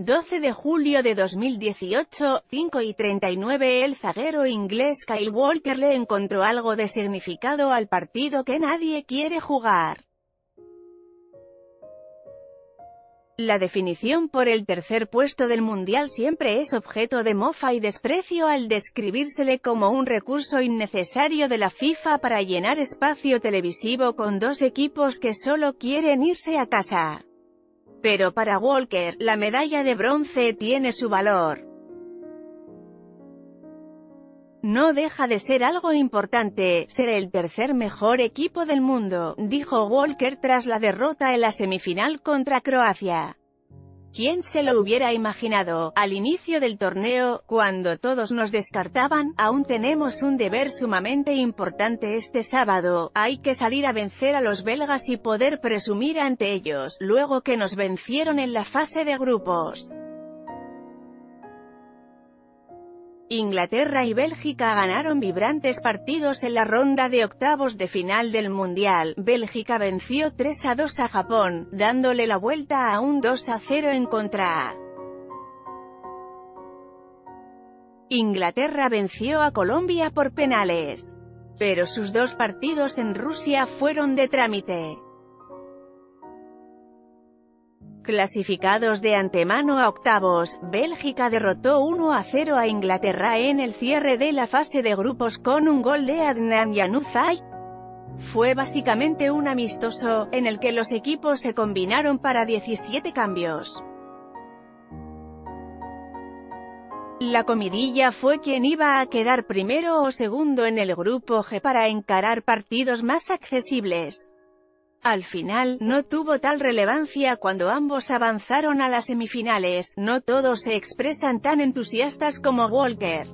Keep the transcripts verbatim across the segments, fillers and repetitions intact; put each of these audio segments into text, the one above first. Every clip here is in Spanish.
doce de julio de dos mil dieciocho, cinco y treinta y nueve. El zaguero inglés Kyle Walker le encontró algo de significado al partido que nadie quiere jugar. La definición por el tercer puesto del Mundial siempre es objeto de mofa y desprecio al describírsele como un recurso innecesario de la FIFA para llenar espacio televisivo con dos equipos que solo quieren irse a casa. Pero para Walker, la medalla de bronce tiene su valor. No deja de ser algo importante, ser el tercer mejor equipo del mundo, dijo Walker tras la derrota en la semifinal contra Croacia. ¿Quién se lo hubiera imaginado? Al inicio del torneo, cuando todos nos descartaban, aún tenemos un deber sumamente importante este sábado, hay que salir a vencer a los belgas y poder presumir ante ellos, luego que nos vencieron en la fase de grupos. Inglaterra y Bélgica ganaron vibrantes partidos en la ronda de octavos de final del Mundial. Bélgica venció tres a dos a Japón, dándole la vuelta a un dos a cero en contra. Inglaterra venció a Colombia por penales. Pero sus dos partidos en Rusia fueron de trámite. Clasificados de antemano a octavos, Bélgica derrotó uno a cero a Inglaterra en el cierre de la fase de grupos con un gol de Adnan Januzaj. Fue básicamente un amistoso, en el que los equipos se combinaron para diecisiete cambios. La comidilla fue quién iba a quedar primero o segundo en el grupo G para encarar partidos más accesibles. Al final, no tuvo tal relevancia cuando ambos avanzaron a las semifinales. No todos se expresan tan entusiastas como Walker.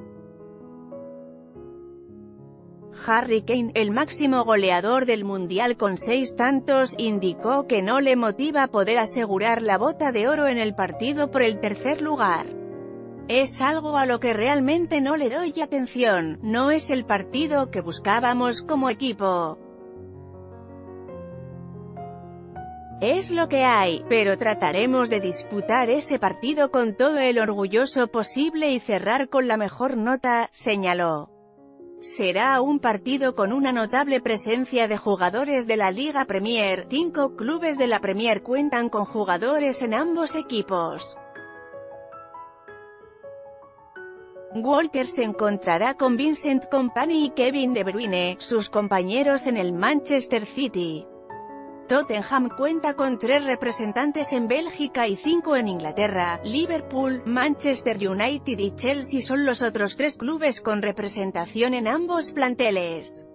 Harry Kane, el máximo goleador del Mundial con seis tantos, indicó que no le motiva poder asegurar la bota de oro en el partido por el tercer lugar. Es algo a lo que realmente no le doy atención, no es el partido que buscábamos como equipo. Es lo que hay, pero trataremos de disputar ese partido con todo el orgulloso posible y cerrar con la mejor nota, señaló. Será un partido con una notable presencia de jugadores de la Liga Premier. Cinco clubes de la Premier cuentan con jugadores en ambos equipos. Walker se encontrará con Vincent Kompany y Kevin De Bruyne, sus compañeros en el Manchester City. Tottenham cuenta con tres representantes en Bélgica y cinco en Inglaterra. Liverpool, Manchester United y Chelsea son los otros tres clubes con representación en ambos planteles.